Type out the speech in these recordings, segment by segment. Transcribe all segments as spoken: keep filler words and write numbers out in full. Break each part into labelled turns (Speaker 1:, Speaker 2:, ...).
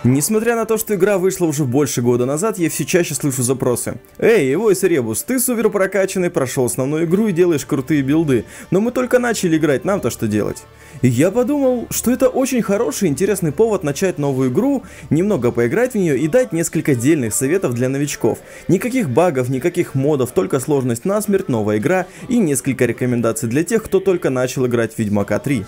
Speaker 1: Несмотря на то, что игра вышла уже больше года назад, я все чаще слышу запросы. Эй, Voice Rebus, ты супер прокачанный, прошел основную игру и делаешь крутые билды, но мы только начали играть, нам-то что делать? И я подумал, что это очень хороший и интересный повод начать новую игру, немного поиграть в нее и дать несколько дельных советов для новичков. Никаких багов, никаких модов, только сложность насмерть, новая игра и несколько рекомендаций для тех, кто только начал играть в Ведьмака три.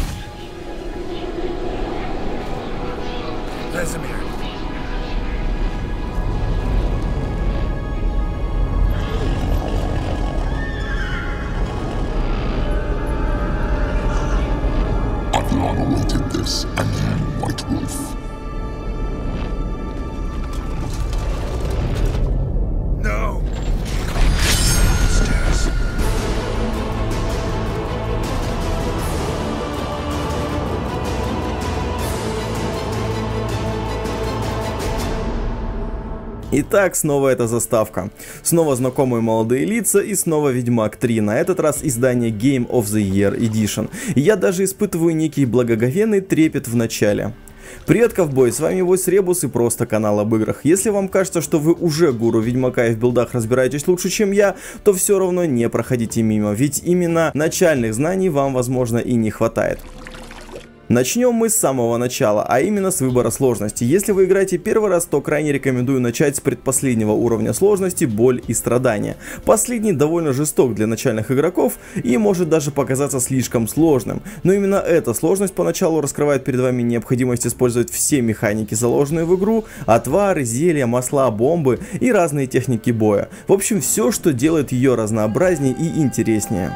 Speaker 1: Итак, снова эта заставка. Снова знакомые молодые лица и снова Ведьмак три. На этот раз издание Game of the Year Edition. И я даже испытываю некий благоговейный трепет в начале. Привет, ковбой, с вами Voice Rebus и просто канал об играх. Если вам кажется, что вы уже гуру Ведьмака и в билдах разбираетесь лучше, чем я, то все равно не проходите мимо, ведь именно начальных знаний вам, возможно, и не хватает. Начнем мы с самого начала, а именно с выбора сложности. Если вы играете первый раз, то крайне рекомендую начать с предпоследнего уровня сложности «Боль и страдания». Последний довольно жесток для начальных игроков и может даже показаться слишком сложным. Но именно эта сложность поначалу раскрывает перед вами необходимость использовать все механики, заложенные в игру, отвары, зелья, масла, бомбы и разные техники боя. В общем, все, что делает ее разнообразнее и интереснее.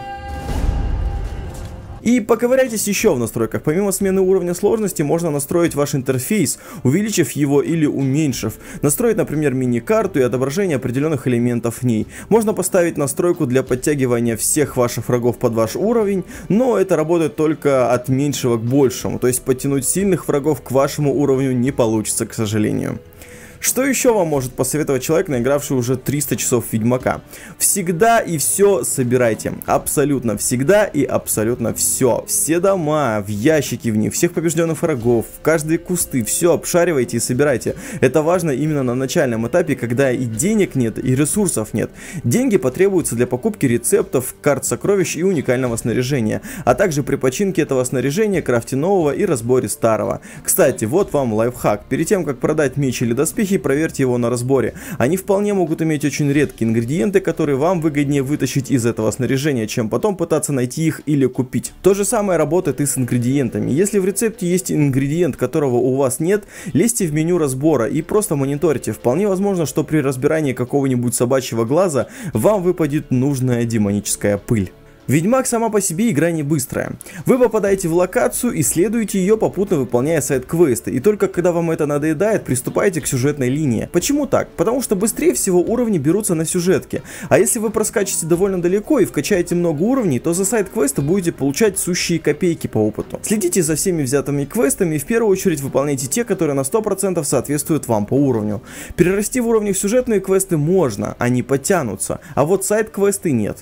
Speaker 1: И поковыряйтесь еще в настройках. Помимо смены уровня сложности, можно настроить ваш интерфейс, увеличив его или уменьшив. Настроить, например, мини-карту и отображение определенных элементов в ней. Можно поставить настройку для подтягивания всех ваших врагов под ваш уровень, но это работает только от меньшего к большему. То есть подтянуть сильных врагов к вашему уровню не получится, к сожалению. Что еще вам может посоветовать человек, наигравший уже триста часов Ведьмака? Всегда и все собирайте. Абсолютно всегда и абсолютно все. Все дома, в ящики в них, всех побежденных врагов, в каждые кусты, все обшаривайте и собирайте. Это важно именно на начальном этапе, когда и денег нет, и ресурсов нет. Деньги потребуются для покупки рецептов, карт сокровищ и уникального снаряжения, а также при починке этого снаряжения, крафте нового и разборе старого. Кстати, вот вам лайфхак. Перед тем, как продать меч или доспехи, проверьте его на разборе. Они вполне могут иметь очень редкие ингредиенты, которые вам выгоднее вытащить из этого снаряжения, чем потом пытаться найти их или купить. То же самое работает и с ингредиентами. Если в рецепте есть ингредиент, которого у вас нет, лезьте в меню разбора и просто мониторьте. Вполне возможно, что при разбирании какого-нибудь собачьего глаза вам выпадет нужная демоническая пыль. Ведьмак сама по себе игра не быстрая. Вы попадаете в локацию, исследуете ее, попутно выполняя сайд-квесты, и только когда вам это надоедает, приступаете к сюжетной линии. Почему так? Потому что быстрее всего уровни берутся на сюжетке, а если вы проскачете довольно далеко и вкачаете много уровней, то за сайд-квесты будете получать сущие копейки по опыту. Следите за всеми взятыми квестами и в первую очередь выполняйте те, которые на сто процентов соответствуют вам по уровню. Перерасти в уровнях сюжетные квесты можно, они подтянутся, а вот сайд-квесты нет.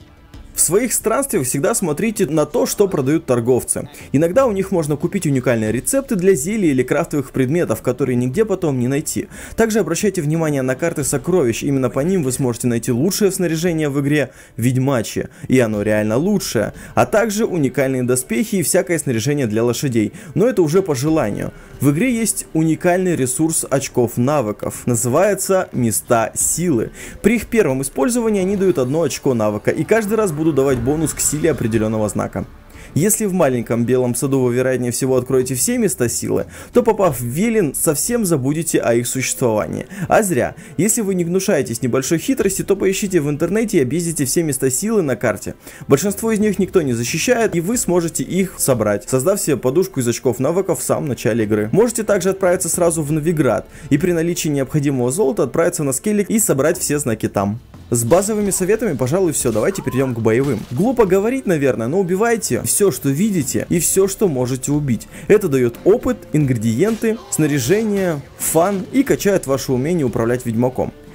Speaker 1: В своих странствиях всегда смотрите на то, что продают торговцы. Иногда у них можно купить уникальные рецепты для зелий или крафтовых предметов, которые нигде потом не найти. Также обращайте внимание на карты сокровищ, именно по ним вы сможете найти лучшее снаряжение в игре Ведьмачье, и оно реально лучшее, а также уникальные доспехи и всякое снаряжение для лошадей, но это уже по желанию. В игре есть уникальный ресурс очков навыков, называется Места Силы. При их первом использовании они дают одно очко навыка, и каждый раз будут давать бонус к силе определенного знака. Если в маленьком белом саду вы вероятнее всего откроете все места силы, то попав в Велин, совсем забудете о их существовании. А зря. Если вы не гнушаетесь небольшой хитрости, то поищите в интернете и объездите все места силы на карте. Большинство из них никто не защищает, и вы сможете их собрать, создав себе подушку из очков навыков в самом начале игры. Можете также отправиться сразу в Новиград, и при наличии необходимого золота отправиться на Скеллиг и собрать все знаки там. С базовыми советами, пожалуй, все. Давайте перейдем к боевым. Глупо говорить, наверное, но убивайте все, что видите, и все, что можете убить. Это дает опыт, ингредиенты, снаряжение, фан и качает ваше умение управлять ведьмаком.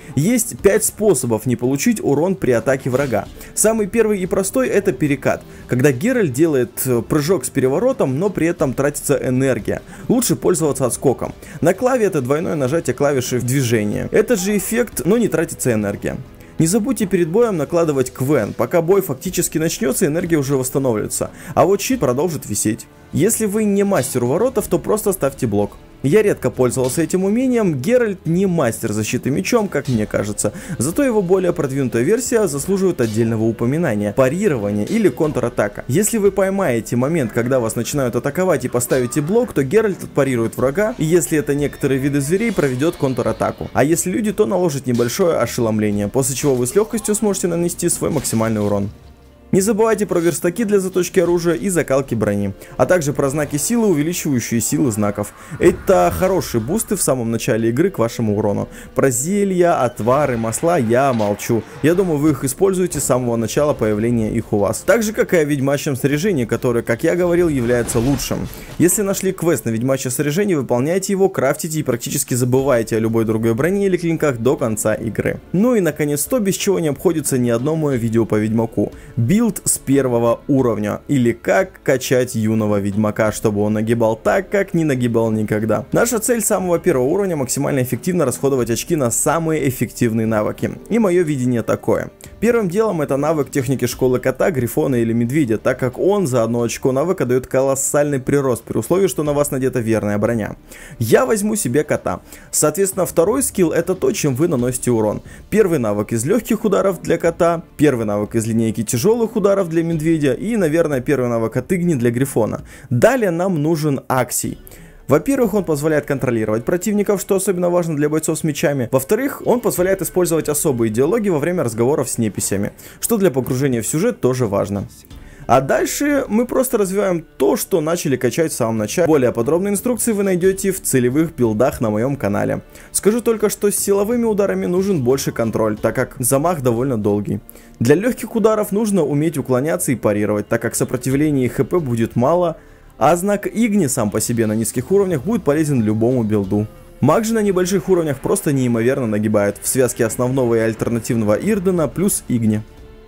Speaker 1: Есть пять способов не получить урон при атаке врага. Самый первый и простой — это перекат, когда Геральт делает прыжок с переворотом, но при этом тратится энергия. Лучше пользоваться отскоком. На клаве это двойное нажатие клавиши в движении. Этот же эффект, но не тратится энергия. Не забудьте перед боем накладывать квен, пока бой фактически начнется, энергия уже восстановится, а вот щит продолжит висеть. Если вы не мастер уворотов, то просто ставьте блок. Я редко пользовался этим умением, Геральт не мастер защиты мечом, как мне кажется, зато его более продвинутая версия заслуживает отдельного упоминания — парирование или контратака. Если вы поймаете момент, когда вас начинают атаковать, и поставите блок, то Геральт отпарирует врага, и если это некоторые виды зверей, проведет контратаку. А если люди, то наложит небольшое ошеломление, после чего вы с легкостью сможете нанести свой максимальный урон. Не забывайте про верстаки для заточки оружия и закалки брони, а также про знаки силы, увеличивающие силы знаков. Это хорошие бусты в самом начале игры к вашему урону. Про зелья, отвары, масла я молчу. Я думаю, вы их используете с самого начала появления их у вас. Так же, как и о ведьмачьем снаряжении, которое, как я говорил, является лучшим. Если нашли квест на ведьмачье снаряжение, выполняйте его, крафтите и практически забывайте о любой другой броне или клинках до конца игры. Ну и наконец то, без чего не обходится ни одно мое видео по Ведьмаку. Билд с первого уровня, или как качать юного ведьмака, чтобы он нагибал так, как не нагибал никогда. Наша цель самого первого уровня — максимально эффективно расходовать очки на самые эффективные навыки. И мое видение такое. Первым делом это навык техники школы кота, грифона или медведя, так как он за одно очко навыка дает колоссальный прирост при условии, что на вас надета верная броня. Я возьму себе кота. Соответственно, второй скилл — это то, чем вы наносите урон. Первый навык из легких ударов для кота, первый навык из линейки тяжелых ударов для медведя и, наверное, первый навык от игни для грифона. Далее нам нужен Аксий. Во-первых, он позволяет контролировать противников, что особенно важно для бойцов с мечами. Во-вторых, он позволяет использовать особые диалоги во время разговоров с неписями, что для погружения в сюжет тоже важно. А дальше мы просто развиваем то, что начали качать в самом начале. Более подробные инструкции вы найдете в целевых билдах на моем канале. Скажу только, что с силовыми ударами нужен больше контроль, так как замах довольно долгий. Для легких ударов нужно уметь уклоняться и парировать, так как сопротивления и хп будет мало, а знак Игни сам по себе на низких уровнях будет полезен любому билду. Маг же на небольших уровнях просто неимоверно нагибает в связке основного и альтернативного Ирдена плюс Игни.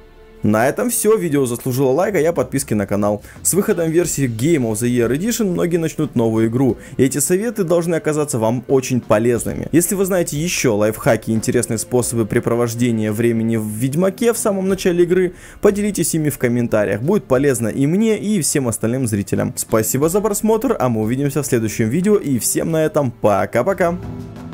Speaker 1: На этом все, видео заслужило лайк, а я подписки на канал. С выходом версии Game of the Year Edition многие начнут новую игру, и эти советы должны оказаться вам очень полезными. Если вы знаете еще лайфхаки и интересные способы препровождения времени в Ведьмаке в самом начале игры, поделитесь ими в комментариях, будет полезно и мне, и всем остальным зрителям. Спасибо за просмотр, а мы увидимся в следующем видео, и всем на этом пока-пока.